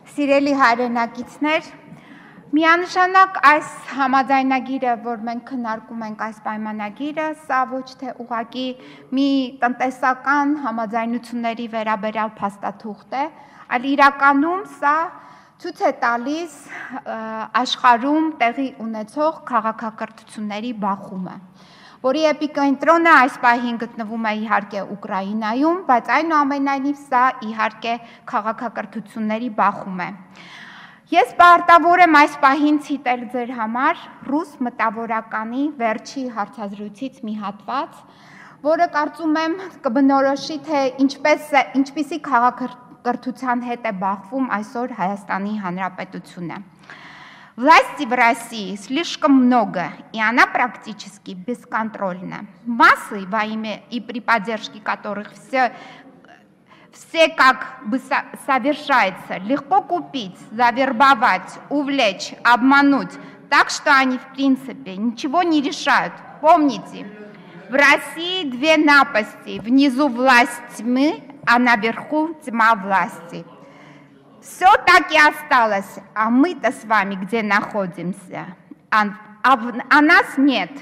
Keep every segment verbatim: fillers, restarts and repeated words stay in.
Սիրելի հայրենակիցներ, միանշանակ այս համաձայնագիրը, որ մենք քննարկում ենք այս պայմանագիրը, սա ոչ թե ուղղակի մի տնտեսական համաձայնությունների վերաբերյալ փաստաթուղթ է, այլ իրականում սա ցույց է տալիս աշխարհում տեղի ունեցող քաղաքակրթությունների բախումը, որի էպիկենտրոնը այս պահին գտնվում է իհարկե Ուկրաինայում, բայց այնուամենայնիվ սա իհարկե քաղաքակրթությունների բախում է։ Ես պարտավոր եմ այս պահին ցիտել ձեր համար ռուս մտավորականի վերջի հարցազրույցից մի հատված, որը կարծում եմ կբնորոշի, թե ինչպես ինչպիսի քաղաքակրթության հետ է бахվում այսօր Հայաստանի Հանրապետությունը։ Власти в России слишком много, и она практически бесконтрольна. Массы, во имя и при поддержке которых все, все как бы совершается, легко купить, завербовать, увлечь, обмануть, так что они в принципе ничего не решают. Помните, в России две напасти, внизу власть тьмы, а наверху тьма власти. Все так и осталось, а мы-то с вами где находимся? А, а, а нас нет.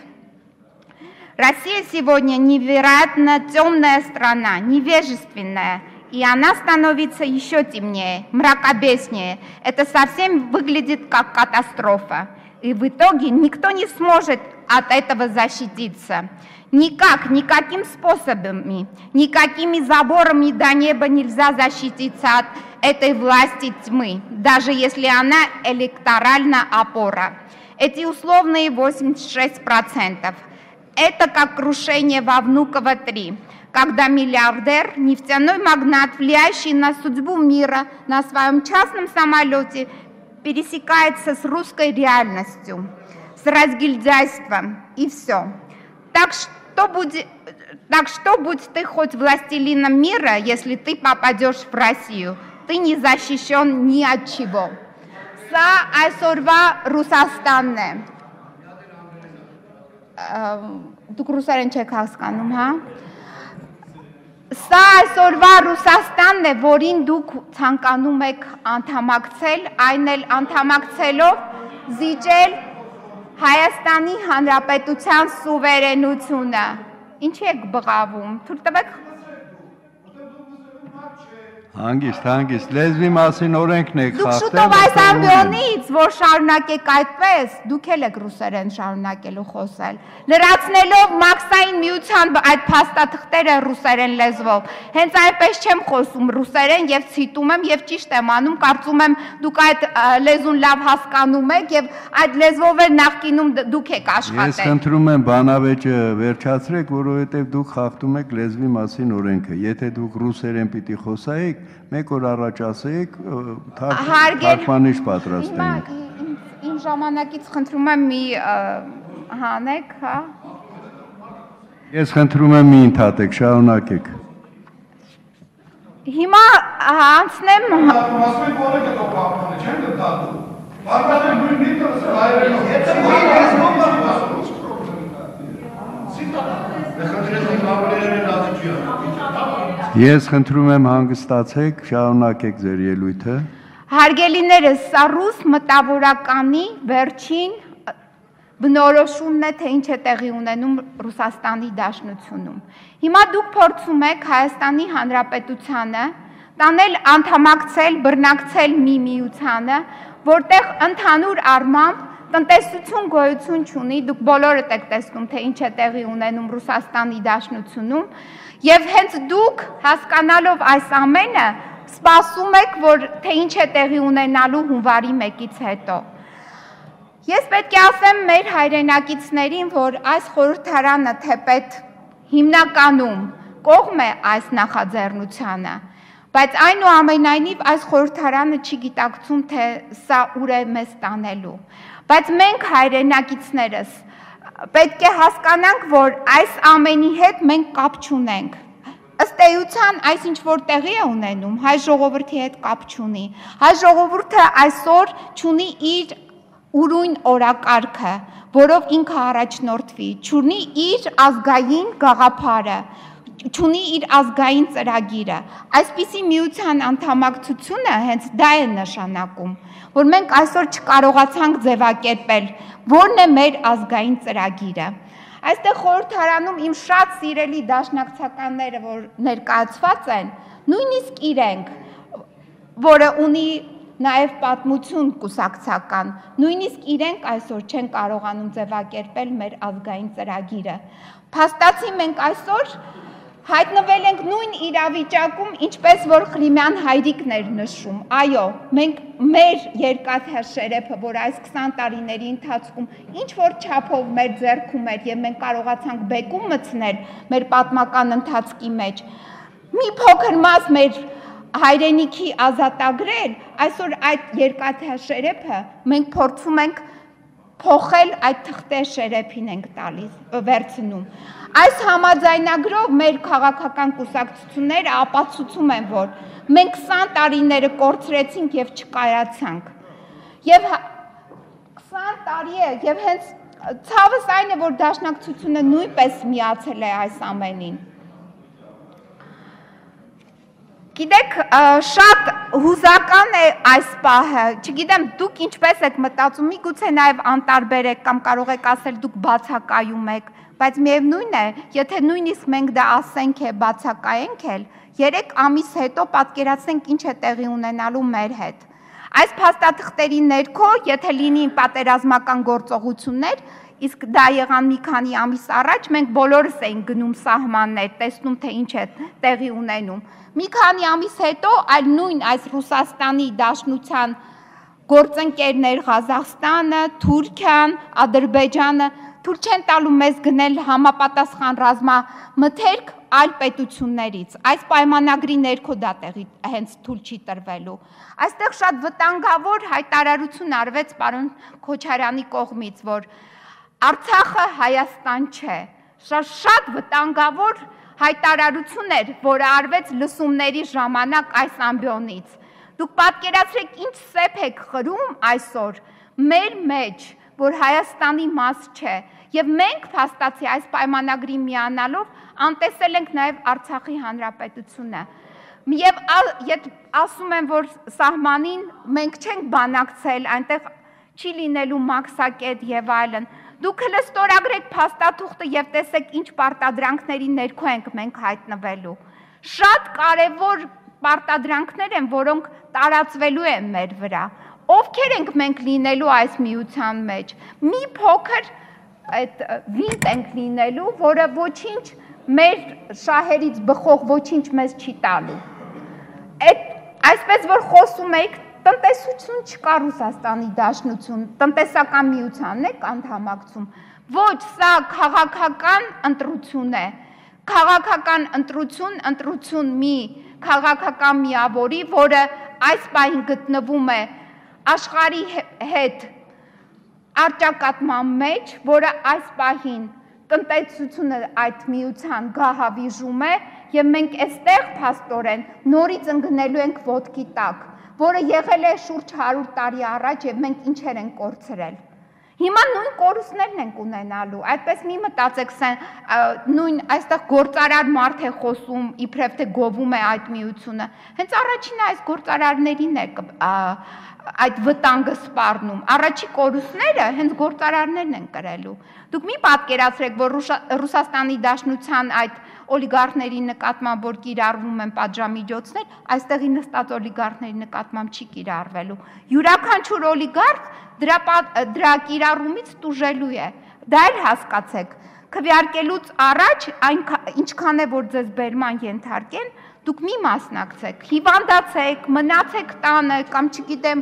Россия сегодня невероятно темная страна, невежественная, и она становится еще темнее, мракобеснее. Это совсем выглядит как катастрофа. И в итоге никто не сможет от этого защититься. Никак, никаким способами, никакими заборами до неба нельзя защититься от этой власти тьмы, даже если она электоральна опора. Эти условные восемьдесят шесть процентов. Это как крушение во Внуково три, когда миллиардер, нефтяной магнат, влияющий на судьбу мира на своем частном самолете, пересекается с русской реальностью, с разгильдяйством, и все. Так что, будь, так что будь ты хоть властелином мира, если ты попадешь в Россию, ты не защищен ни от чего. Սա այսօրվա Ռուսաստանն է։ Դուք ռուսերեն չեք հասկանում, հա։ Սա այսօրվա Ռուսաստանն է, որին դուք ցանկանում եք անդամակցել, այն էլ անդամակցելով զիջել Հայաստանի Հանրապետության սուվերենությունը։ Ինչի եք բղավում։ Թույլ տվեք։ Հանգիստ, հանգիստ, լեզվի մասին օրենքն եք խախտել։ Դուք շուտով այս ամբիոնից, որ շարունակեք այդպես, դուք էլ եք ռուսերեն շարունակելու խոսել, լրացնելով մաքսային միության այդ փաստաթղթերը ռուսերեն լեզվով։ Հենց այնպես չեմ խոսում ռուսերեն եւ ցիտում եմ եւ ճիշտ եմ անում, կարծում եմ դուք այդ լեզուն լավ հասկանում եք եւ այդ լեզվով էլ նախկինում դուք եք աշխատել։ Ես խնդրում եմ բանավեճը վերջացրեք, որովհետեւ դուք խախտում եք լեզվի մասին օրենքը։ Եթե դուք ռուսերեն պիտի խոսայիք, մեկ օր առաջ ասեիք, թարգմանիչ պատրաստենք։ Իմ ժամանակից խնդրում եմ մի հանեք, հա։ Ես խնդրում եմ մի ընդհատեք, շարունակեք։ Հիմա անցնեմ Մասմիկ օրենքը դու կապանը չեն դատում։ Բարգավաճ նույն միտը հայերենով։ Եթե Ես խնդրում եմ հանգստացեք, շարունակեք ձեր ելույթը։ Հարգելիներս, սա ռուս մտավորականի վերջին բնորոշումն է, թե ինչ է տեղի ունենում Ռուսաստանի Դաշնությունում։ Հիմա դուք փորձում եք Հայաստանի Հանրապետությանը տանել անդամակցել, բռնակցել մի միությանը, որտեղ ընդհանուր առմամբ տնտեսություն գոյություն չունի, դուք բոլորդ եք տեսնում, թե ինչ է տեղի ունենում Ռուսաստանի Դաշնությունում, եւ հենց դուք հասկանալով այս ամենը սպասում եք, որ թե ինչ է տեղի ունենալու հունվարի մեկից հետո։ Ես պետք է ասեմ մեր հայրենակիցներին, որ այս խորհրդարանը թեպետ հիմնականում կողմ է այս նախաձեռնությանը, բայց այնուամենայնիվ այս խորհրդարանը չի գիտակցում, թե սա ուր է մեզ տանելու։ Բայց մենք հայրենակիցներս պետք է հասկանանք, որ այս ամենի հետ մենք կապ չունենք։ Ըստ էության այս ինչ որ տեղի է ունենում, հայ ժողովրդի հետ կապ չունի։ Հայ ժողովուրդը այսօր չունի իր ուրույն օրակարգը, որով ինքը առաջնորդվի, չունի իր ազգային գաղափարը, չունի իր ազգային ծրագիրը։ Այսպիսի միության անդամակցությունը հենց դա է նշանակում, որ մենք այսօր չկարողացանք ձևակերպել, որն է մեր ազգային ծրագիրը։ Այստեղ խորհրդարանում իմ շատ սիրելի դաշնակցականները, որ ներկայացված են, նույնիսկ իրենք, որը ունի նաև պատմություն կուսակցական, նույնիսկ իրենք այսօր չեն կարողանում ձևակերպել մեր ազգային ծրագիրը։ Փաստացի մենք այսօր հայտնվել ենք նույն իրավիճակում, ինչպես որ Ղրիմյան հայրիկն էր նշում, այո, մենք մեր երկաթյա շերեփը, որ այս քսան տարիների ընթացքում ինչ-որ չափով մեր ձեռքում էր և մենք կարողացանք բեկում մտցնել մեր պատմական ընթացքի մեջ, մի փոքր մաս մեր հայրենիքի ազատագրել, այսօր այդ երկաթյա շերեփը մենք փորձում ենք փոխել այդ թղթե շերեփին ենք տալիս, վերցնում։ Այս համաձայնագրով մեր քաղաքական կուսակցությունները ապացուցում են, որ մենք քսան տարիները կորցրեցինք և չկայացանք։ Եվ քսան տարի է, և հենց ցավս այն է, որ դաշնակցությունը նույնպես միացել է այս ամենին։ Գիտեք, շատ հուզական է այս պահը, չգիտեմ դուք ինչպես եք մտածում, միգուցե նաև անտարբեր եք կամ կարող եք ասել դուք բացակայում եք, բայց միևնույն է, եթե նույնիսկ մենք դա ասենք է, բացակայենք էլ, երեք ամիս հետո պատկերացնենք ինչ է տեղի ունենալու մեր հետ։ Այս փաստաթղթերի ներքո, եթե լինի պատերազմական գործողություններ, իսկ դա եղան մի քանի ամիս առաջ, մենք բոլորս էինք գնում սահմաններ, տեսնում թե ինչ է տեղի ունենում։ Մի քանի ամիս հետո այլ նույն այս Ռուսաստանի Դաշնության գործընկերներ Ղազախստանը, Թուրքիան, Ադրբեջանը թույլ չեն տալու մեզ գնել համապատասխան ռազմամթերք այլ պետություններից։ Այս պայմանագրի ներքո դա տեղի հենց թույլ չի տրվելու։ Այստեղ շատ վտանգավոր հայտարարություն արվեց պարոն Քոչարյանի կողմից, որ Արցախը Հայաստան չէ։ Շատ վտանգավոր հայտարարություն էր, որը արվեց լսումների ժամանակ այս ամբիոնից։ Դուք պատկերացրեք ինչ սեփ եք խրում այսօր մեր մեջ, որ Հայաստանի մաս չէ, և մենք փաստացի այս պայմանագրի միանալով անտեսել ենք նաև Արցախի Հանրապետությունը։ Եվ ասում են, որ սահմանին մենք չենք բանակցել, այնտեղ չի լինելու մաքսակետ և այլն։ Դուք հլը ստորագրեք փաստաթուղթը և տեսեք ինչ պարտադրանքների ներքո ենք մենք հայտնվելու։ Շատ կարևոր պարտադրանքներ են, որոնք տարածվելու են մեր վրա։ Ովքեր ենք մենք լինելու այս միության մեջ։ Մի փոքր վինտ ենք լինելու, որը ոչինչ մեր շահերից բխող ոչինչ մեզ չի տալու։ Այսպես որ խոսում եք, տնտեսություն չկա Ռուսաստանի Դաշնություն, տնտեսական միությանն եք անդամակցում։ Ոչ, սա քաղաքական ընտրություն է։ Քաղաքական ընտրություն, ընտրություն մի քաղաքական միավորի, որը այս պահին գտնվում է աշխարհի հետ առճակատման մեջ, որը այս պահին տնտեսությունը այդ միության գահավիժում է, և մենք այստեղ փաստորեն նորից ընկնելու ենք ոտքի տակ, որը եղել է շուրջ հարյուր տարի առաջ և մենք ինչեր ենք կորցրել։ Հիմա նույն կորուստներն ենք ունենալու, այդպես մի մտածեք, նույն այստեղ գործարար մարդ է խոսում, իբրև թե գովում է այդ միությունը, հենց առաջինը այս գործարարներին է այդ վտանգը սպառնում, առաջի կորուստները հենց գործարարներն են կրելու։ Դուք մի պատկերացրեք, որ Ռուսաստանի Դաշնության այդ օլիգարխների նկատմամբ, որ կիրառվում են պատժամիջոցներ, այստեղի նստած օլիգարխների նկատմամբ չի կիրառվելու։ Յուրաքանչյուր օլիգարխ դրա կիրառումից տուժելու է, դա էլ հասկացեք։ Քվեարկելուց առաջ, ինչքան է, որ ձեզ բերման ենթարկեն, դուք մի մասնակցեք, հիվանդացեք, մնացեք տանը, կամ չգիտեմ,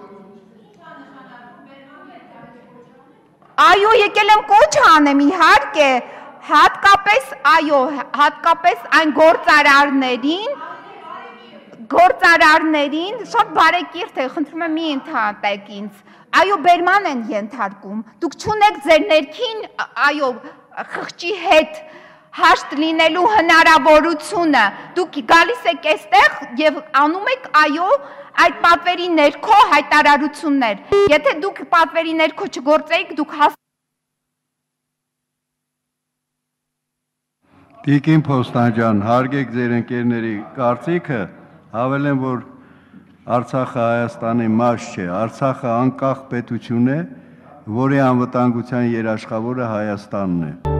այո, եկել եմ կոչ անեմ, իհարկե, հատկապես, այո, հատկապես այն գործարարներին, գործարարներին, շատ բարեկիրթ է, խնդրում եմ մի ընդհատեք ինձ, այո, բերման են ենթարկում, դուք չունեք ձեր ներքին, այո, խղճի հետ հաշտ լինելու հնարավորությունը, դուք գալիս եք այստեղ և անում եք, այո, այդ պատվերի ներքո հայտարարություններ, եթե դուք պատվերի ներքո չգործեիք, դուք հաս Տիկին Փոստան ջան, հարգեք ձեր ընկերների կարծիքը, հավելեմ, որ Արցախը Հայաստանի մաս չէ, Արցախը անկախ պետություն է, որի անվտանգության երաշխավորը Հայաստանն է։